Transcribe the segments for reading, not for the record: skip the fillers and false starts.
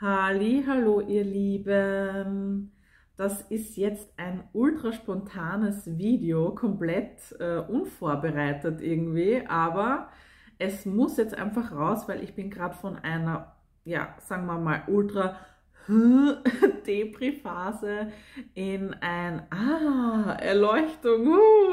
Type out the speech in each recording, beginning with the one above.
Hallo, ihr Lieben. Das ist jetzt ein ultra spontanes Video, komplett unvorbereitet irgendwie, aber es muss jetzt einfach raus, weil ich bin gerade von einer, ja, sagen wir mal, ultra Depri-Phase in ein Erleuchtung,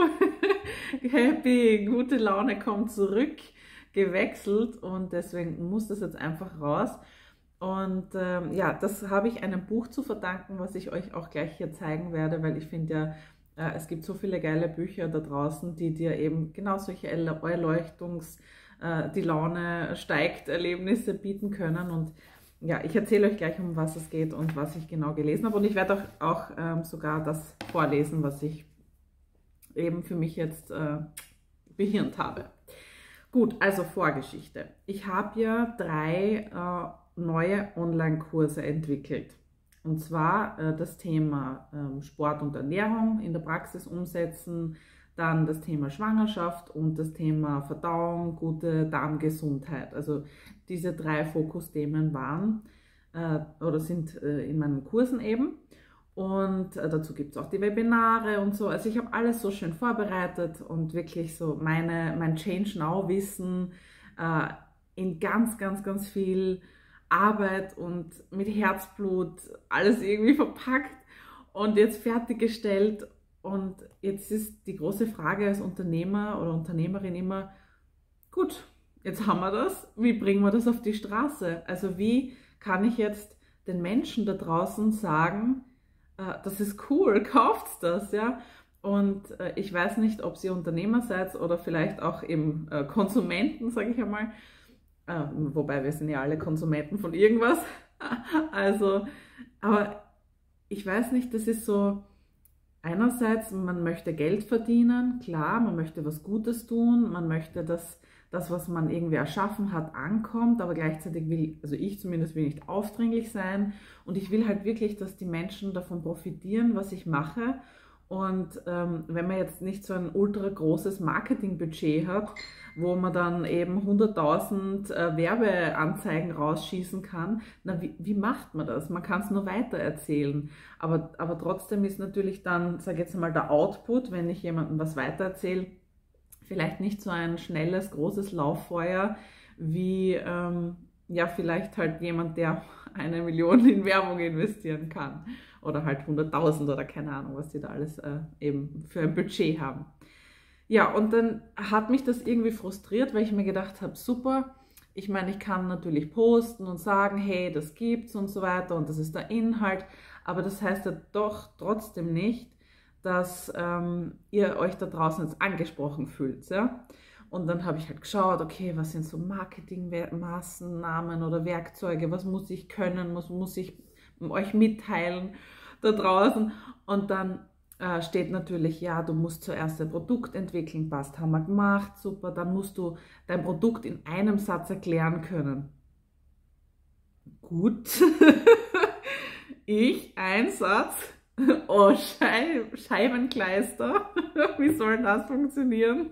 happy, gute Laune kommt zurück, gewechselt und deswegen muss das jetzt einfach raus. Und ja, das habe ich einem Buch zu verdanken, was ich euch auch gleich hier zeigen werde, weil ich finde ja, es gibt so viele geile Bücher da draußen, die dir eben genau solche die Laune steigt, Erlebnisse bieten können. Und ja, ich erzähle euch gleich, um was es geht und was ich genau gelesen habe. Und ich werde auch sogar das vorlesen, was ich eben für mich jetzt behirnt habe. Gut, also Vorgeschichte. Ich habe ja 3 neue Online-Kurse entwickelt. Und zwar das Thema Sport und Ernährung in der Praxis umsetzen, dann das Thema Schwangerschaft und das Thema Verdauung, gute Darmgesundheit. Also diese 3 Fokusthemen waren oder sind in meinen Kursen eben. Und dazu gibt es auch die Webinare und so. Also ich habe alles so schön vorbereitet und wirklich so mein Change Now Wissen in ganz viel Arbeit und mit Herzblut alles irgendwie verpackt und jetzt fertiggestellt. Und jetzt ist die große Frage als Unternehmer oder Unternehmerin immer, gut, jetzt haben wir das, wie bringen wir das auf die Straße? Also wie kann ich jetzt den Menschen da draußen sagen, das ist cool, kauft das, ja? Und ich weiß nicht, ob ihr Unternehmer seid oder vielleicht auch eben Konsumenten, sage ich einmal. Wobei wir sind ja alle Konsumenten von irgendwas. Also, aber ich weiß nicht, das ist so, einerseits, man möchte Geld verdienen, klar, man möchte was Gutes tun, man möchte, dass das, was man irgendwie erschaffen hat, ankommt, aber gleichzeitig will, also ich zumindest will nicht aufdringlich sein und ich will halt wirklich, dass die Menschen davon profitieren, was ich mache. Und wenn man jetzt nicht so ein ultra großes Marketingbudget hat, wo man dann eben 100.000 Werbeanzeigen rausschießen kann, na, wie macht man das? Man kann es nur weiter erzählen. Aber trotzdem ist natürlich dann, sage ich jetzt mal, der Output, wenn ich jemandem was weitererzähle, vielleicht nicht so ein schnelles, großes Lauffeuer wie ja, vielleicht halt jemand, der 1 Million in Werbung investieren kann. Oder halt 100.000 oder keine Ahnung, was die da alles eben für ein Budget haben. Ja, und dann hat mich das irgendwie frustriert, weil ich mir gedacht habe, super, ich meine, ich kann natürlich posten und sagen, hey, das gibt's und so weiter und das ist der Inhalt, aber das heißt ja doch trotzdem nicht, dass ihr euch da draußen jetzt angesprochen fühlt, ja? Und dann habe ich halt geschaut, okay, was sind so Marketingmaßnahmen oder Werkzeuge, was muss ich können, was muss ich euch mitteilen da draußen. Und dann steht natürlich, ja, du musst zuerst ein Produkt entwickeln, passt, haben wir gemacht, super, dann musst du dein Produkt in einem Satz erklären können. Gut, ein Satz. Oh, Scheibenkleister. Wie soll das funktionieren?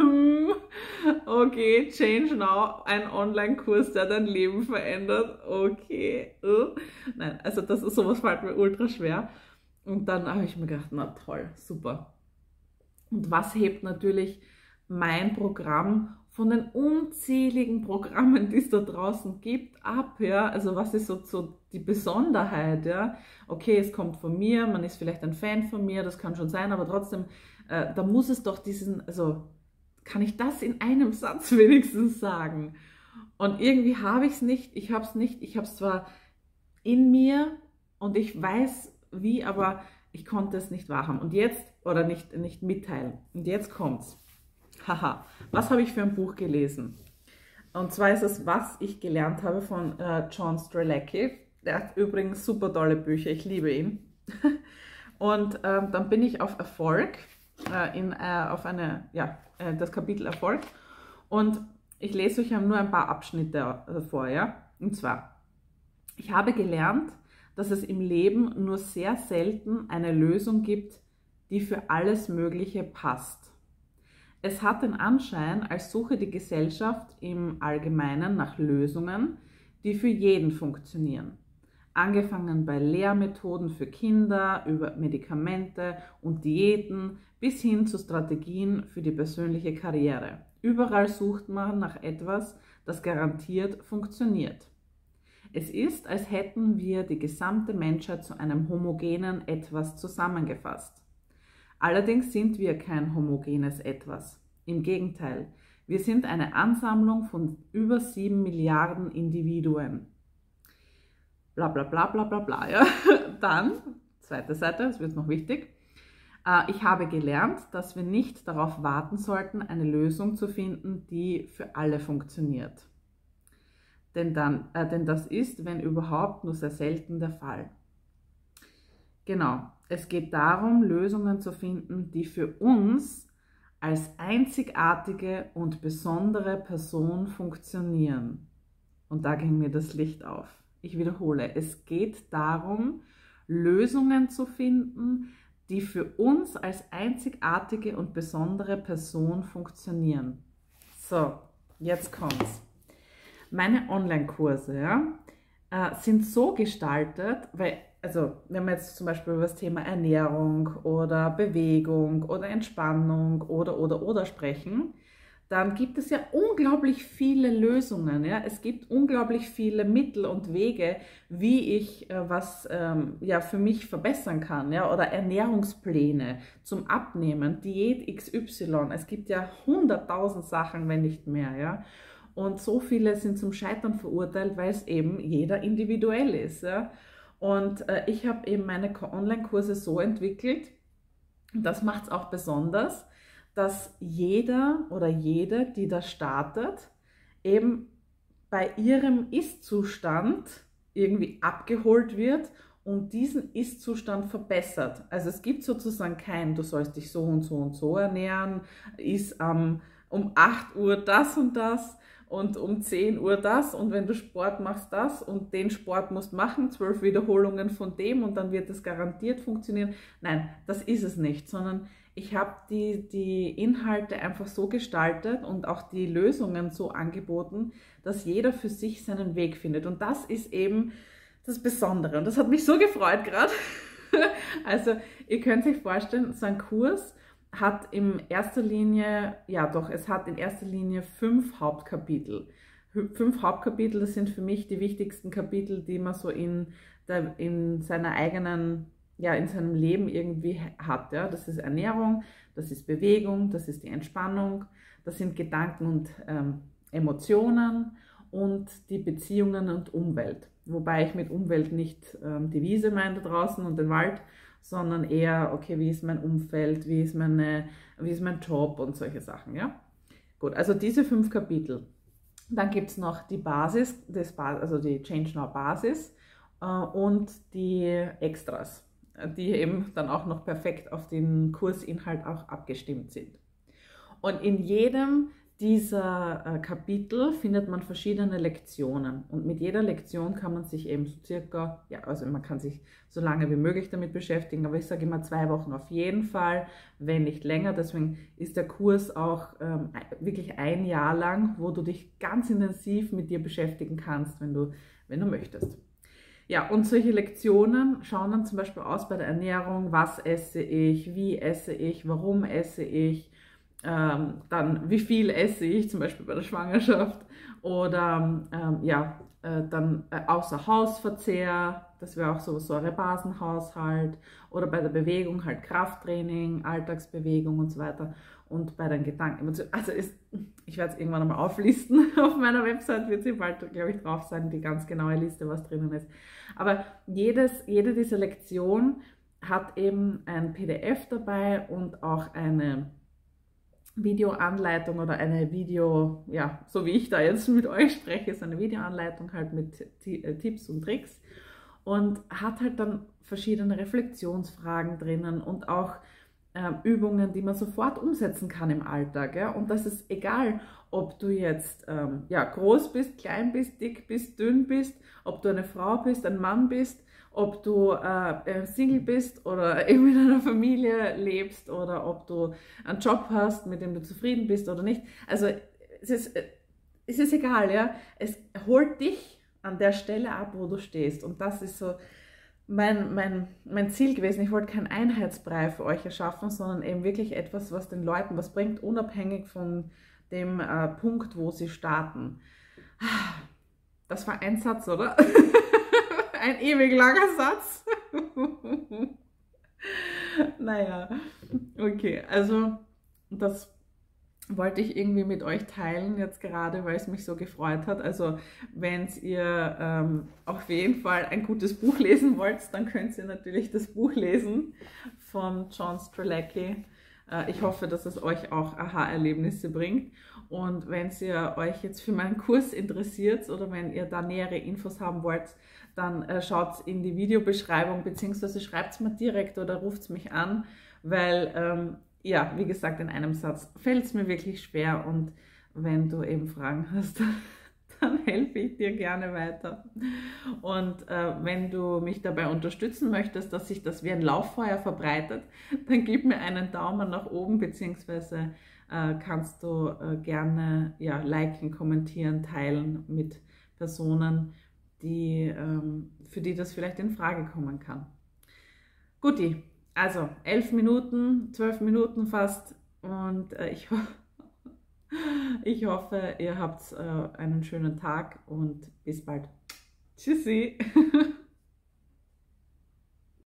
Okay, Change Now, ein Online-Kurs, der dein Leben verändert. Okay. Nein, also das ist sowas, fällt mir ultra schwer. Und dann habe ich mir gedacht, na toll, super. Und was hebt natürlich mein Programm von den unzähligen Programmen, die es da draußen gibt, ab, ja, also was ist so die Besonderheit, ja, okay, es kommt von mir, man ist vielleicht ein Fan von mir, das kann schon sein, aber trotzdem, da muss es doch also kann ich das in einem Satz wenigstens sagen? Und irgendwie habe ich es nicht, ich habe es zwar in mir und ich weiß wie, aber ich konnte es nicht wahrhaben und jetzt, oder nicht mitteilen, und jetzt kommt's. Haha, was habe ich für ein Buch gelesen? Und zwar ist es, was ich gelernt habe von John Strzelecki. Der hat übrigens super tolle Bücher, ich liebe ihn. Und dann bin ich auf Erfolg, das Kapitel Erfolg. Und ich lese euch nur ein paar Abschnitte vor, ja. Und zwar, ich habe gelernt, dass es im Leben nur sehr selten eine Lösung gibt, die für alles Mögliche passt. Es hat den Anschein, als suche die Gesellschaft im Allgemeinen nach Lösungen, die für jeden funktionieren. Angefangen bei Lehrmethoden für Kinder, über Medikamente und Diäten bis hin zu Strategien für die persönliche Karriere. Überall sucht man nach etwas, das garantiert funktioniert. Es ist, als hätten wir die gesamte Menschheit zu einem homogenen Etwas zusammengefasst. Allerdings sind wir kein homogenes Etwas. Im Gegenteil, wir sind eine Ansammlung von über 7 Milliarden Individuen. Bla bla bla bla bla bla. Ja. Dann, zweite Seite, das wird noch wichtig. Ich habe gelernt, dass wir nicht darauf warten sollten, eine Lösung zu finden, die für alle funktioniert. Denn das ist, wenn überhaupt, nur sehr selten der Fall. Genau, es geht darum, Lösungen zu finden, die für uns als einzigartige und besondere Person funktionieren. Und da ging mir das Licht auf. Ich wiederhole, es geht darum, Lösungen zu finden, die für uns als einzigartige und besondere Person funktionieren. So, jetzt kommt's. Meine Online-Kurse, ja, sind so gestaltet, weil, also wenn wir jetzt zum Beispiel über das Thema Ernährung oder Bewegung oder Entspannung oder sprechen, dann gibt es ja unglaublich viele Lösungen. Ja? Es gibt unglaublich viele Mittel und Wege, wie ich was ja, für mich verbessern kann. Ja? Oder Ernährungspläne zum Abnehmen, Diät XY. Es gibt ja 100.000 Sachen, wenn nicht mehr. Ja? Und so viele sind zum Scheitern verurteilt, weil es eben jeder individuell ist. Ja? Und ich habe eben meine Online-Kurse so entwickelt, und das macht es auch besonders, dass jeder oder jede, die da startet, eben bei ihrem Ist-Zustand irgendwie abgeholt wird und diesen Ist-Zustand verbessert. Also es gibt sozusagen kein, du sollst dich so und so und so ernähren, iss um 8 Uhr das und das und um 10 Uhr das und wenn du Sport machst das und den Sport musst machen, 12 Wiederholungen von dem und dann wird es garantiert funktionieren. Nein, das ist es nicht, sondern ich habe die Inhalte einfach so gestaltet und auch die Lösungen so angeboten, dass jeder für sich seinen Weg findet. Und das ist eben das Besondere. Und das hat mich so gefreut gerade. Also ihr könnt euch vorstellen, so ein Kurs hat in erster Linie, ja doch, es hat in erster Linie 5 Hauptkapitel. 5 Hauptkapitel, das sind für mich die wichtigsten Kapitel, die man so in seiner eigenen, ja, in seinem Leben irgendwie hat. Ja. Das ist Ernährung, das ist Bewegung, das ist die Entspannung, das sind Gedanken und Emotionen und die Beziehungen und Umwelt. Wobei ich mit Umwelt nicht die Wiese meine da draußen und den Wald, sondern eher, okay, wie ist mein Umfeld, wie ist mein Job und solche Sachen. Ja. Gut, also diese 5 Kapitel. Dann gibt es noch die Basis, also die Change Now Basis und die Extras, die eben dann auch noch perfekt auf den Kursinhalt auch abgestimmt sind. Und in jedem dieser Kapitel findet man verschiedene Lektionen und mit jeder Lektion kann man sich eben so circa, ja, also man kann sich so lange wie möglich damit beschäftigen, aber ich sage immer 2 Wochen auf jeden Fall, wenn nicht länger. Deswegen ist der Kurs auch wirklich 1 Jahr lang, wo du dich ganz intensiv mit dir beschäftigen kannst, wenn du möchtest. Ja, und solche Lektionen schauen dann zum Beispiel aus bei der Ernährung, was esse ich, wie esse ich, warum esse ich, dann wie viel esse ich, zum Beispiel bei der Schwangerschaft, oder dann außer Hausverzehr, das wäre auch so Säurebasenhaushalt, oder bei der Bewegung halt Krafttraining, Alltagsbewegung und so weiter. Und bei den Gedanken, also ich werde es irgendwann einmal auflisten, auf meiner Website wird sie bald, glaube ich, drauf sein, die ganz genaue Liste, was drinnen ist. Aber jede dieser Lektion hat eben ein PDF dabei und auch eine Videoanleitung oder eine Video, ja, so wie ich da jetzt mit euch spreche, ist eine Videoanleitung halt mit Tipps und Tricks und hat halt dann verschiedene Reflexionsfragen drinnen und auch Übungen, die man sofort umsetzen kann im Alltag. Ja? Und das ist egal, ob du jetzt ja, groß bist, klein bist, dick bist, dünn bist, ob du eine Frau bist, ein Mann bist, ob du Single bist oder eben in einer Familie lebst oder ob du einen Job hast, mit dem du zufrieden bist oder nicht. Also es ist egal, ja. Es holt dich an der Stelle ab, wo du stehst. Und das ist so mein Ziel gewesen. Ich wollte keinen Einheitsbrei für euch erschaffen, sondern eben wirklich etwas, was den Leuten was bringt, unabhängig von dem Punkt, wo sie starten. Das war ein Satz, oder? Ein ewig langer Satz. Naja, okay, also das wollte ich irgendwie mit euch teilen, jetzt gerade, weil es mich so gefreut hat. Also wenn ihr auf jeden Fall ein gutes Buch lesen wollt, dann könnt ihr natürlich das Buch lesen von John Strzelecki. Ich hoffe, dass es euch auch Aha-Erlebnisse bringt. Und wenn ihr euch jetzt für meinen Kurs interessiert oder wenn ihr da nähere Infos haben wollt, dann schaut in die Videobeschreibung, beziehungsweise schreibt es mir direkt oder ruft mich an, weil, ja, wie gesagt, in einem Satz fällt es mir wirklich schwer und wenn du eben Fragen hast, dann helfe ich dir gerne weiter. Und wenn du mich dabei unterstützen möchtest, dass sich das wie ein Lauffeuer verbreitet, dann gib mir einen Daumen nach oben, beziehungsweise kannst du gerne ja, liken, kommentieren, teilen mit Personen, die, für die das vielleicht in Frage kommen kann. Guti, also 11 Minuten, 12 Minuten fast und ich hoffe, ihr habt einen schönen Tag und bis bald. Tschüssi!